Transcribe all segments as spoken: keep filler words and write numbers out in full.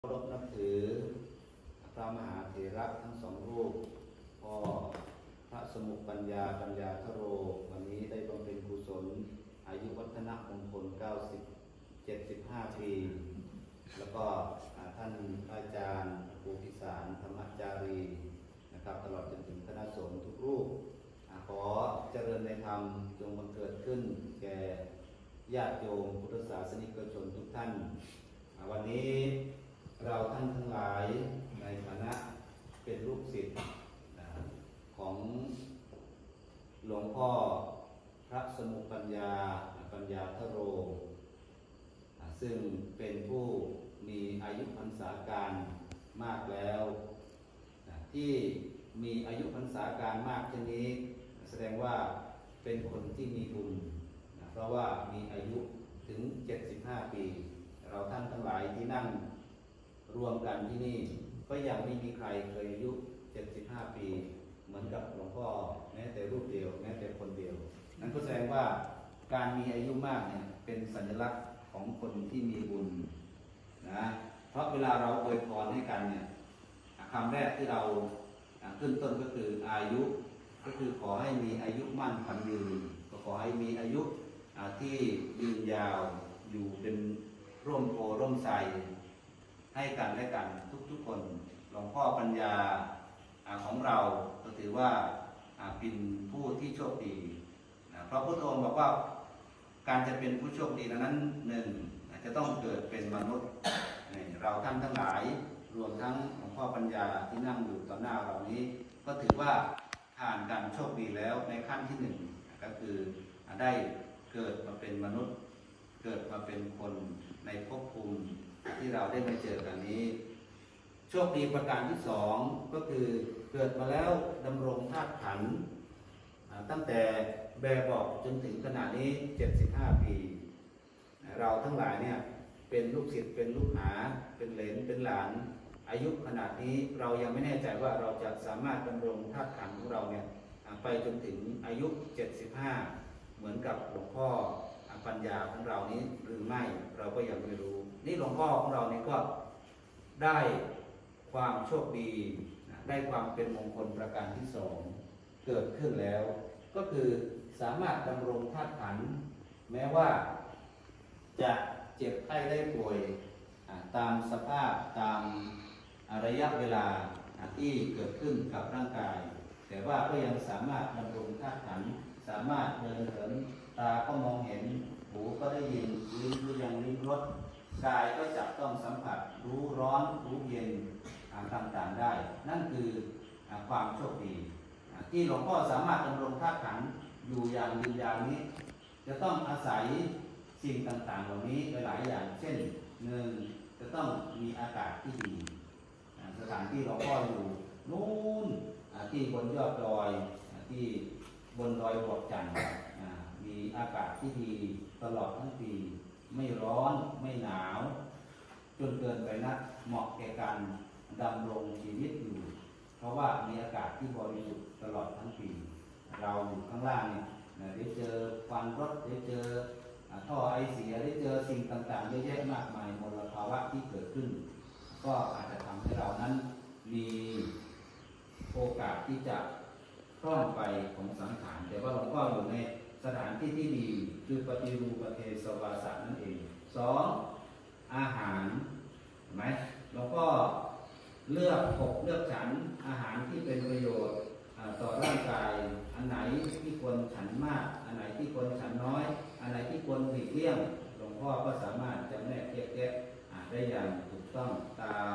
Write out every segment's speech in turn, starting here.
เคารพนับถือพระมหาเถระทั้งสองรูปพ่อพระสมุปัญญาปัญญาทโรวันนี้ได้บำเพ็ญกุศลอายุวัฒนมงคลเก้าสิบ เจ็ดสิบห้าปีแล้วก็ท่านอาจารย์ครูพิสารธรรมจารีนะครับตลอดจนถึงคณะสงฆ์ทุกรูปขอเจริญในธรรมจงบังเกิดขึ้นแก่ญาติโยมพุทธศาสนิกชนทุกท่านวันนี้เราท่านทั้งหลายในฐานะเป็นลูกศิษย์ของหลวงพ่อพระสมุปัญญาปัญญาทโรซึ่งเป็นผู้มีอายุพรรษาการมากแล้วที่มีอายุพรรษาการมากเช่นนี้แสดงว่าเป็นคนที่มีบุญเพราะว่ามีอายุถึงเจ็ดสิบห้าปีเราท่านทั้งหลายที่นั่งรวมกันที่นี่ก็ยังไม่มีใครเคยอายุเจ็ดสิบห้าปีเหมือนกับหลวงพ่อแม้แต่รูปเดียวแม้แต่คนเดียวนั่นก็แสดงว่าการมีอายุมากเนี่ยเป็นสัญลักษณ์ของคนที่มีบุญนะเพราะเวลาเราอวยพรให้กันเนี่ยคำแรกที่เราขึ้นต้นก็คืออายุก็คือขอให้มีอายุมั่นขวัญยืนก็ขอให้มีอายุที่ยืนยาวอยู่เป็นร่มโพร่มไทรให้กันและกันทุกๆคนหลวงพ่อปัญญาของเราก็ถือว่าเป็นผู้ที่โชคดีเพราะพุทธองค์บอกว่าการจะเป็นผู้โชคดีนั้นหนึ่งจะต้องเกิดเป็นมนุษย์เราท่านทั้งหลายรวมทั้งหลวงพ่อปัญญาที่นั่งอยู่ต่อหน้าเรานี้ก็ถือว่าผ่านการโชคดีแล้วในขั้นที่หนึ่งก็คือได้เกิดมาเป็นมนุษย์เกิดมาเป็นคนในภพภูมิที่เราได้มาเจอกันนี้โชคดีประการที่สองก็คือเกิดมาแล้วดำรงธาตุขันธ์ตั้งแต่แบบบอกจนถึงขณะนี้เจ็ดสิบห้าปีเราทั้งหลายเนี่ยเป็นลูกศิษย์เป็นลูกหาเป็นเหลนเป็นหลานอายุขนาดนี้เรายังไม่แน่ใจว่าเราจะสามารถดำรงธาตุขันธ์ของเราเนี่ยไปจนถึงอายุเจ็ดสิบห้าเหมือนกับหลวงพ่อปัญญาของเรานี้หรือไม่เราก็ยังไม่รู้นี่หลวงพ่อของเราเนี่ยก็ได้ความโชคดีได้ความเป็นมงคลประการที่สองเกิดขึ้นแล้วก็คือสามารถดำรงธาตุขันธ์แม้ว่าจะเจ็บไข้ได้ป่วยตามสภาพตามระยะเวลาที่เกิดขึ้นกับร่างกายแต่ว่าก็ยังสามารถดำรงธาตุขันธ์สามารถเดินเหินตาก็มองเห็นหูก็ได้ยินลิ้นก็ยังลิ้มรสกายก็จับต้องสัมผัสรู้ร้อนรู้เย็นต่างๆได้นั่นคือความโชคดีที่หลวงพ่อสามารถดำรงธาตุขันธ์อยู่อย่างยืนยาวนี้จะต้องอาศัยสิ่งต่างๆเหล่านี้หลายๆอย่างเช่นหนึ่งจะต้องมีอากาศที่ดีสถานที่หลวงพ่ออยู่นู่นที่บนยอดดอยที่บนดอยบวกจันทร์มีอากาศที่ดีตลอดทั้งปีไม่ร้อนไม่หนาวจนเกินไปนักเหมาะแก่การดำรงชีวิตอยู่เพราะว่ามีอากาศที่บริสุทธิ์ตลอดทั้งปีเราอยู่ข้างล่างเนี่ยได้เจอควันรถได้เจอท่อไอเสียได้เจอสิ่งต่างๆเยอะแยะมากมายมลภาวะที่เกิดขึ้นก็อาจจะทำให้เรานั้นมีโอกาสที่จะคล่องไปของสังขารแต่ว่าหลวงพ่ออยู่ในสถานที่ที่ดีคือปฏิรูปเทศวาสะนั่นเองสองอาหารเห็นไหมหลวงพ่อเลือกหกเลือกฉันอาหารที่เป็นประโยชน์ต่อร่างกายอันไหนที่ควรฉันมากอันไหนที่ควรฉันน้อยอันไหนที่ควรหลีกเลี่ยงหลวงพ่อก็สามารถจำแนกแยกแยะได้อย่างถูกต้องตาม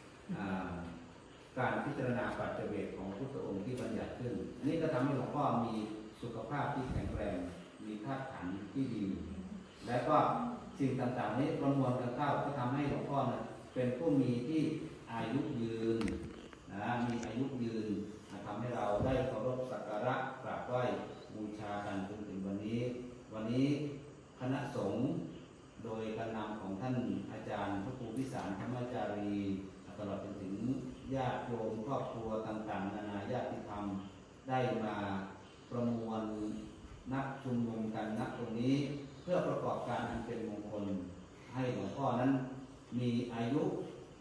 การพิจารณาปัจเจกของพุทธองค์ที่บัญญัติขึ้นอันนี้ก็ทำให้หลวงพ่อมีสุขภาพที่แข็งแรงมีธาตุขันธ์ที่ดีและก็สิ่งต่างๆนี้ประมวลกันเข้าก็ทำให้หลวงพ่อนะเป็นผู้มีที่อายุยืนนะมีอายุยืนทำให้เราได้เคารพสักการะกราบไหว้บูชากันจนถึงวันนี้วันนี้คณะสงฆ์โดยการนำของท่านอาจารย์พระครูพิสารธรรมจารีตลอดจนถึงญาติโยมครอบครัวต่างๆนานาญาติธรรมได้มาประมวลนักชุมนุมกันณตรงนี้เพื่อประกอบการอันเป็นมงคลให้หลวงพ่อนั้นมีอายุ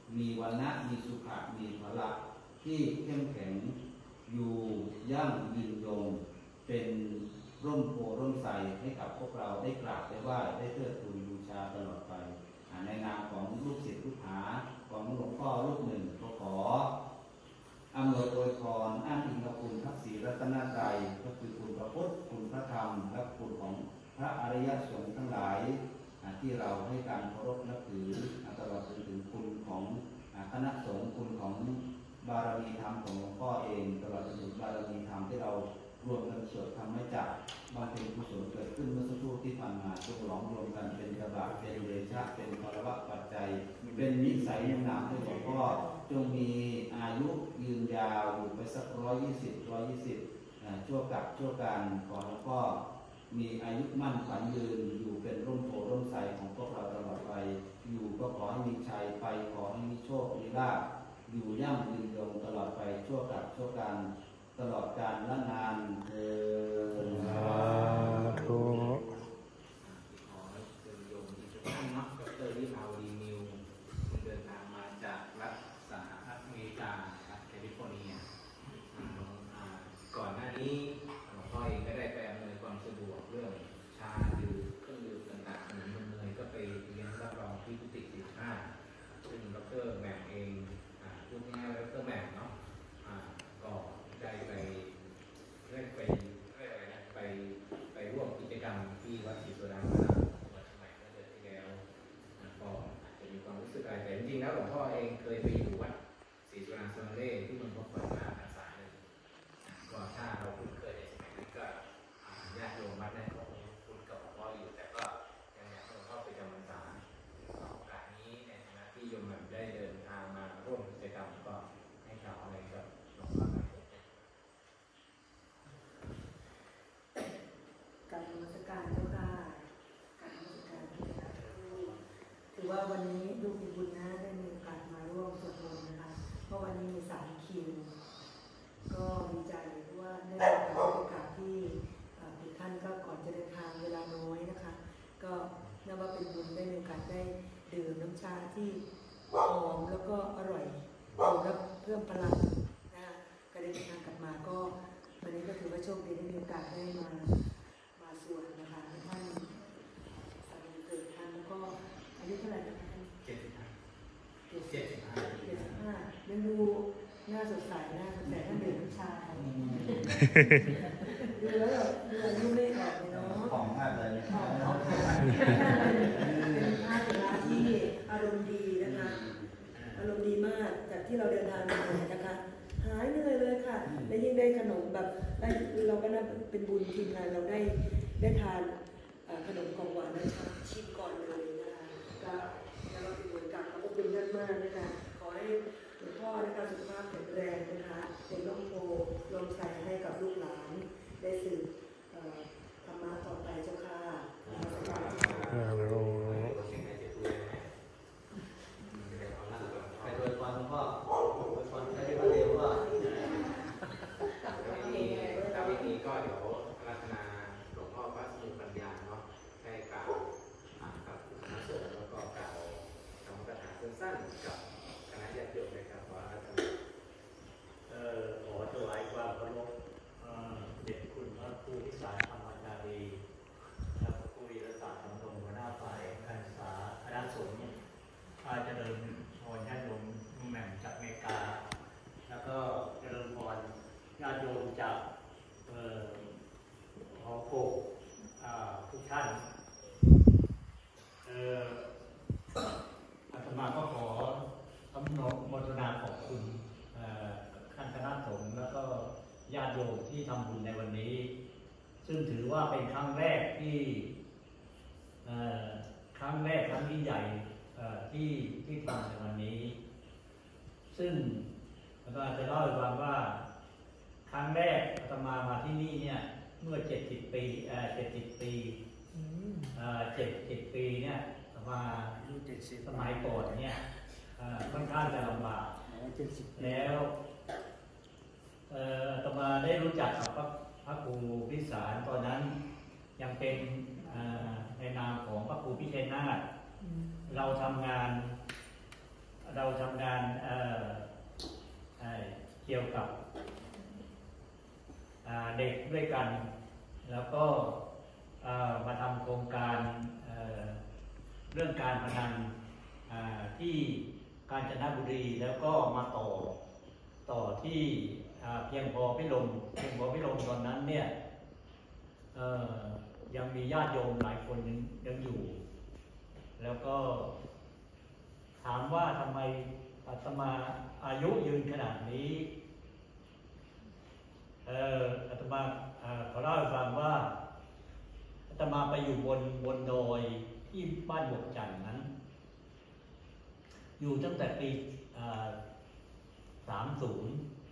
มีวรรณะมีสุขะมีพละที่เข้มแข็งอยู่ยั่งยืนยงเป็นร่มโพร่มไทรให้กับพวกเราได้กราบได้ไหว้ได้เทิดทูนบูชาตลอดไปในนามของลูกศิษย์ลูกหาของหลวงพ่อลูกหนึ่งก็ขออำนวยอวยพรอ้างอิงกับคุณพระศรีรัตนตรัยก็คือคุณพระพุทธคุณพระธรรมและคุณของพระอริยสงฆ์ทั้งหลายที่เราให้การเคารพนับถือตลอดจนถึงคุณของคณะสงฆ์คุณของบารมีธรรมของหลวงพ่อเองตลอดจนถึงบารมีธรรมที่เรารวมกันสวดทำให้จักบางเป็นกุศลเกิดขึ้นเมื่อสักครู่ที่ผ่านมาทุกหลอมรวมกันเป็นกระบะเป็นเดชะเป็นภรวะปัจจัยเป็นนิสัยนามให้หลวงพ่อจงมีอายุยืนยาวอยู่ไปสักร้อยยี่สิบร้อยยี่สิบชั่วกับชั่วการขอหลวงพ่อมีอายุมั่นขวัญยืนอยู่เป็นร่มโพร่มไทรของพวกเราตลอดไปอยู่ก็ขอให้มีชัยไปขอให้มีโชคมีลาภอยู่ยั่งยืนยงตลอดไปชั่วกับชั่วการตลอดกาลละนานเถิดสาธุขอให้เจริญโยมที่ทุกท่านนักดร.วิภาวดีนิวเดินทางมาจากรัฐสหรัฐอเมริการัฐแคลิฟอร์เนียก่อนหน้านี้หลวงพ่อเองก็ได้ไปอำนวยความสะดวกเรื่องชาดื่มเครื่องดื่มต่างๆเหมือนเนยก็ไปเรียนรับรองที่กุฏิสิบห้าซึ่งดร.แหม่มเองพูดง่ายๆดร.แหม่มเนาะก็ได้ไปได้ไปไปไปร่วมกิจกรรมที่วัดศรีสุดามาวัดใหม่เมื่อเดือนที่แล้วก็อาจจะมีความรู้สึกอะไรแต่จริงๆแล้วหลวงพ่อเองเคยไปอยู่วัดศรีสุดาสมเด็จที่เมืองพระพุทธมาพรรษาหนึ่งก็ถ้าเราคุ้นเคยในสมัยนั้นก็ญาติโยมวัดนั้นก็คงคุ้นกับหลวงพ่ออยู่แต่ก็ยังอยากให้หลวงพ่อไปจำพรรษาโอกาสนี้ในฐานะที่โยมแบบได้เดินทางมาร่วมกิจกรรมก็ให้กล่าวอะไรกับหลวงพ่อหน่อยการนมัสการเจ้าค่ะการนมัสการทุกท่านถือว่าวันนี้ลูกมีบุญนะได้มีโอกาสมาร่วมสวดมนต์นะคะเพราะวันนี้มีสามคิวก็ดีใจเพราะว่าได้มีโอกาสที่ทุกท่านก็ก่อนจะเดินทางเวลาน้อยนะคะก็นับว่าเป็นบุญได้มีโอกาสได้ดื่มน้ำชาที่หอมแล้วก็อร่อยดื่มแล้วเพิ่มพลังนะคะการเดินทางกลับมาก็วันนี้ก็ถือว่าโชคดีได้มีโอกาสได้มามาสวดนะคะท่านสามีเกิดท่านแล้วก็อายุเท่าไหร่นะคะท่านเจ็ดสิบห้าเจ็ดสิบห้าเจ็ดสิบห้ายังดูหน้าสดใสหน้าสดใสท่านดื่มน้ำชาค่ะดูแล้วแบบดูอายุไม่ออกเลยเนาะของมากเลยของของเป็นภาพเป็นภาพที่อารมณ์ดีนะคะอารมณ์ดีมากจากที่เราเดินทางมานะคะหายเหนื่อยเลยค่ะและยิ่งได้ขนมแบบได้เราก็น่าเป็นบุญทีมงานเราได้ได้ทานขนมของหวานนะคะชิมก่อนเลยนะคะก็แล้วก็เป็นบุญกับขอบคุณท่านมากนะคะขอให้หลวงพ่อนะคะสุขภาพแข็งแรงนะคะเป็นร่มโพลมใสให้กับลูกหลานได้สืบธรรมะต่อไปเจ้าค่ะไปโดยความพ่อคนใช้ได้มาเร็วว่าตามวิธีก็เดี๋ยวรัตนาหลวงพ่อพระสมุปัญญาเนาะให้กล่าวกับคณะสงฆ์แล้วก็กล่าวธรรมกถาสั้นๆกับคณะญาติโยมนะครับว่ารัตนาเอ่อขอถวายความเคารพเด็จคุณพระครูวิสารธรรมจารีพระครูวีรศักดิ์สำรงหัวหน้าฝ่ายการศึกษาคณะสงฆ์อาเจริญพรญาติโยมแหม่มจากอเมริกาแล้วก็เจริญพรญาติโยมจากเอ่อหอโกทุกท่านเอ่ออาตมาก็ขออนุโมทนาขอบคุณท่านคณะสงฆ์แล้วก็ญาติโยมที่ทำบุญในวันนี้ซึ่งถือว่าเป็นครั้งแรกที่ครั้งแรกครั้งที่ใหญ่ที่ที่ทำในวันนี้ซึ่งอาตมาจะเล่าให้ฟังว่าครั้งแรกอาตมามาที่นี่เนี่ยเมื่อเจ็ดสิบปีเอ่อเจ็ดสิบปีเอ่อเจ็ดสิบปีเนี่ยอาตมาสมัยก่อนเนี่ยค่อนข้างจะลำบากแล้วอาตมาได้รู้จักกับพระพระครูพิสารตอนนั้นยังเป็นในนามของพระครูพิเชษนาถเราทำงานเราทำงานเอ่อเอ่อเกี่ยวกับอ่าเด็กด้วยกัน แล้วก็เอ่อมาทำโครงการเอ่อเรื่องการพนันอ่าที่กาญจนบุรีแล้วก็มาต่อต่อที่อ่าเพียงพอพิรมเพียงพอพิรมตอนนั้นเนี่ยเอ่อยังมีญาติโยมหลายคนยังยังอยู่ แล้วก็ถามว่าทำไมอาตมาอายุยืนขนาดนี้เอออาตมาเอ่อขอเล่าให้ฟังว่าอาตมาไปอยู่บนบนดอยที่บ้านบวกจันทร์นั้น อยู่ตั้งแต่ปีสามสิบ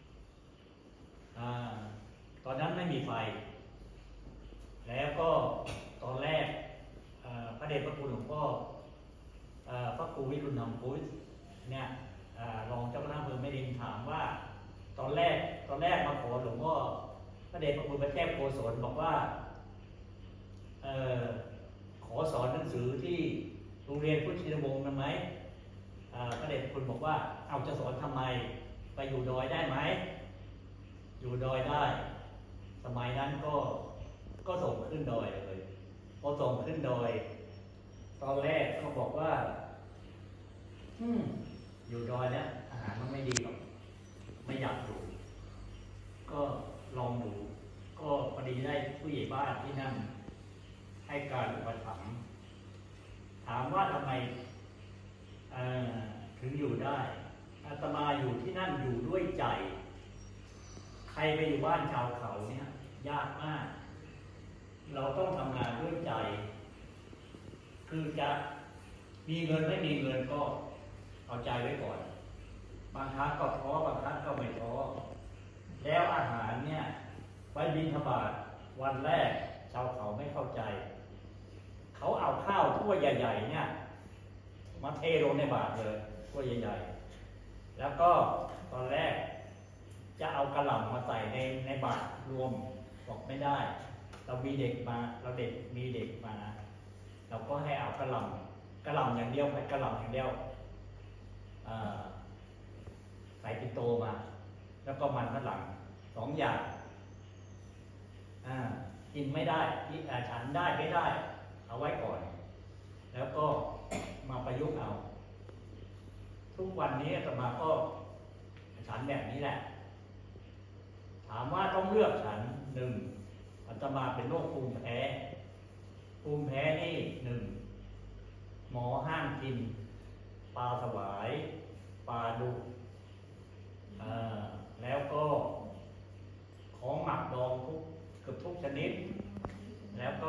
ตอนนั้นไม่มีไฟ แล้วก็ตอนแรกพระเดชพระคุณหลวงพ่อพระครูวิรุณธรรมพุทธเนี่ยรองเจ้าคณะอำเภอแม่ริมถามว่าตอนแรกตอนแรกมาขอหลวงพ่อพระเดชพระคุณพระแก้วโกศลบอกว่าเอ่อขอสอนหนังสือที่โรงเรียนพุทธชินวงศ์ได้ไหมพระเดชพระคุณบอกว่าเอาจะสอนทำไมไปอยู่ดอยได้ไหมอยู่ดอยได้ สมัยนั้นก็ก็ส่งขึ้นดอยเลยพอส่งขึ้นดอยตอนแรกเขาบอกว่าอืมอยู่ดอยเนี่ยอาหารมันไม่ดีหรอกไม่อยากอยู่ก็ลองดูก็พอดีได้ผู้ใหญ่บ้านที่นั่นให้การอุปถัมภ์ถามว่าทำไมถึงอยู่ได้อาตมาอยู่ที่นั่นอยู่ด้วยใจใครไปอยู่บ้านชาวเขาเนี่ยยากมากเราต้องทำงานด้วยใจคือจะมีเงินไม่มีเงินก็เอาใจไว้ก่อนบางครั้งก็ท้อบางครั้งก็ไม่ท้อแล้วอาหารเนี่ยไปบิณฑบาตวันแรกชาวเขาไม่เข้าใจเขาเอาข้าวถ้วยใหญ่ๆเนี่ยมาเทลงในบาตรเลยถ้วยใหญ่ๆแล้วก็ตอนแรกจะเอากระหล่ำมาใส่ในในบาตรรวมบอกไม่ได้เรามีเด็กมาเราเด็กมีเด็กมาเราก็ให้เอากระหล่ำกระหล่ำอย่างเดียวไปกระหล่ำอย่างเดียวใส่ปิโตมาแล้วก็มันฝรั่งสองอย่างกินไม่ได้ฉันได้ไม่ได้เอาไว้ก่อนแล้วก็มาประยุกต์เอาทุกวันนี้อาตมาก็ฉันแบบนี้แหละถามว่าต้องเลือกฉันหนึ่งอาตมาเป็นโรคภูมิแพ้ภูมิแพ้นี่หนึ่งหมอห้ามกินปลาสวายปลาดุกแล้วก็ของหมักดองทุกเกือบทุกชนิดแล้วก็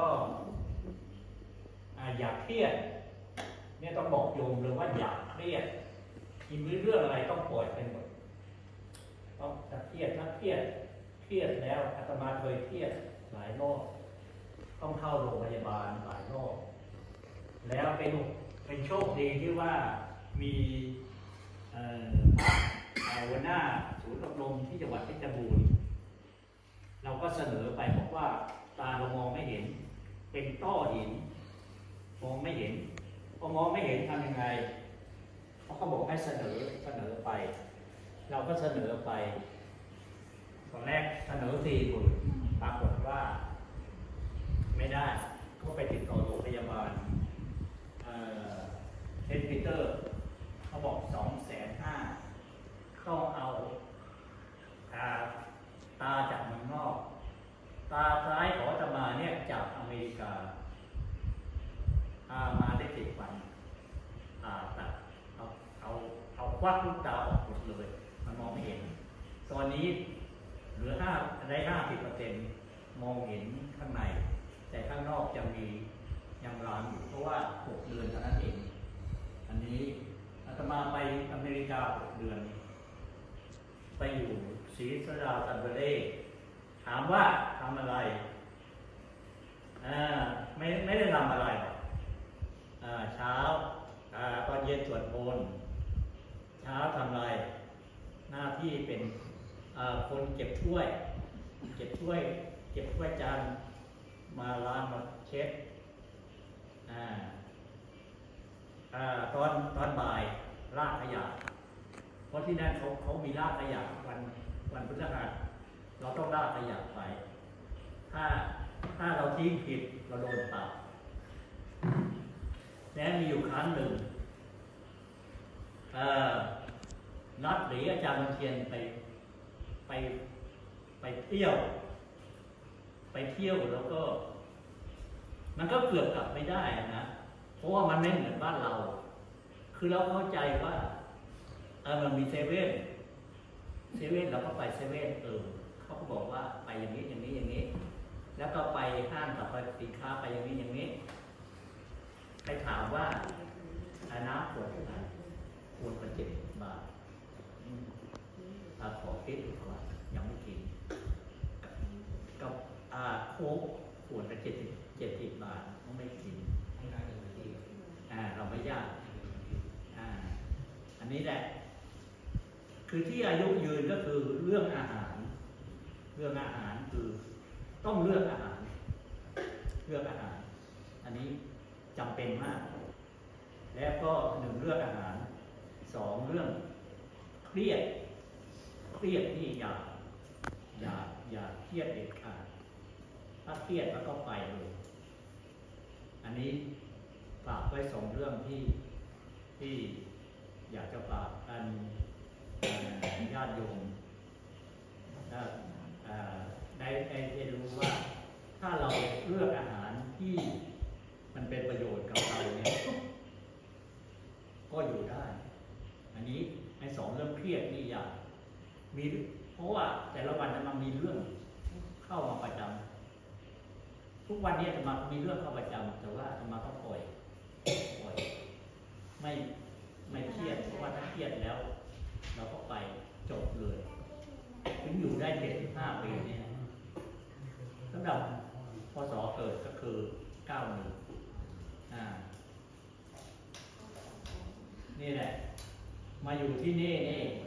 อยากเครียดเนี่ยต้องบอกโยมเลยว่าอยากเครียดกินเรื่องอะไรต้องปล่อยไปหมดต้องถ้าเครียดถ้าเครียดเครียดแล้วอาตมาเคยเครียดหลายรอบต้องเข้าโรงพยาบาลหลายรอบแล้วเป็นเป็นโชคดีที่ว่ามีหัวหน้าศูนย์อบรมที่จังหวัดเพชรบูรณ์เราก็เสนอไปบอกว่าตาเรามองไม่เห็นเป็นต้อหินมองไม่เห็นพอมองไม่เห็นทำยังไงเขาก็บอกให้เสนอเสนอไปเราก็เสนอไปตอนแรกเสนอสี่หมื่นปรากฏว่าไม่ได้ก็ไปติดต่อโรงพยาบาลเซนต์ปีเตอร์เขาบอกสองแสนห้าต้องเอาตาตาจากเมืองนอกตาซ้ายของอาตมาเนี่ยจากอเมริกามาได้เจ็ดวันตัดเอาเอาเอาควักลูกตาออกหมดเลยมันมองไม่เห็นตอนนี้เหลือห้าได้ห้าสิบเปอร์เซ็นต์มองเห็นข้างในแต่ข้างนอกจะมียังรามอยู่เพราะว่าหกเดือนเท่านั้นเองอันนี้อาตมาไปอเมริกาหกเดือนไปอยู่ศรีสราซันเบเล่ถามว่าทำอะไรไม่ไม่ได้ทำอะไรหรอกเช้าตอนเย็นสวดมนต์เช้าทำอะไรหน้าที่เป็นคนเก็บถ้วยเก็บถ้วยเก็บถ้วยจานมาล้างมาเช็ดตอนตอนบ่ายลากขยะเพราะที่นั่นเขาเขามีลากขยะวันวันพฤหัสเราต้องลากขยะไปถ้าถ้าเราทิ้งผิดเราโดนปรับและมีอยู่ครั้งหนึ่งนัดหรืออาจารย์มนเทียนไปไปไปเที่ยวไปเที่ยวแล้วก็มันก็เกือบกลับไม่ได้นะเพราะว่ามันไม่เหมือนบ้านเราคือเราเข้าใจว่าเออมันมีเซเว่นเซเว่นเราก็ไปเซเว่นเออเขาก็บอกว่าไปอย่างนี้อย่างนี้อย่างนี้แล้วก็ไปห้างกับไปสินค้าไปอย่างนี้อย่างนี้ไปถามว่าน้ำขวดเท่าไหร่ขวดละเจ็ดบาทขอคิดดูก่อนยังไม่กินกับอ่าโค้กขวดละเจ็ดสิบเจ็ดสิบบาทก็ไม่กินอ่าเราไม่ยากอ่าอันนี้แหละคือที่อายุยืนก็คือเรื่องอาหารเรื่องอาหารคือต้องเลือกอาหารเลือกอาหารอันนี้จำเป็นมากแล้วก็หนึ่งเลือกอาหารสองเรื่องเครียดเครียดที่อย่าอย่าอย่าเครียดเด็ดขาดถ้าเครียดแล้วก็ไปเลยอันนี้ฝากไว้สองเรื่องที่ที่อยากจะฝากกันญาติโยมได้ได้ได้เรียนรู้ว่าถ้าเราเลือกอาหารที่มันเป็นประโยชน์กับเราเนี่ยก็อยู่ได้อันนี้ในสองเรื่องเครียดนี่อยากมีเพราะว่าแต่ละวันมันมีเรื่องเข้ามาประจำทุกวันนี้จะมามีเรื่องเข้าประจำแต่ว่าจะมาก็ปล่อยปล่อยไม่ไม่เครียดเพราะว่าถ้าเครียดแล้วเราก็ไปจบเลยถึงอยู่ได้เจ็ดสิบห้าปีเนี่ยสำหรับพศเกิดก็คือเก้าหนึ่งอ่านี่แหละมาอยู่ที่นี่นี่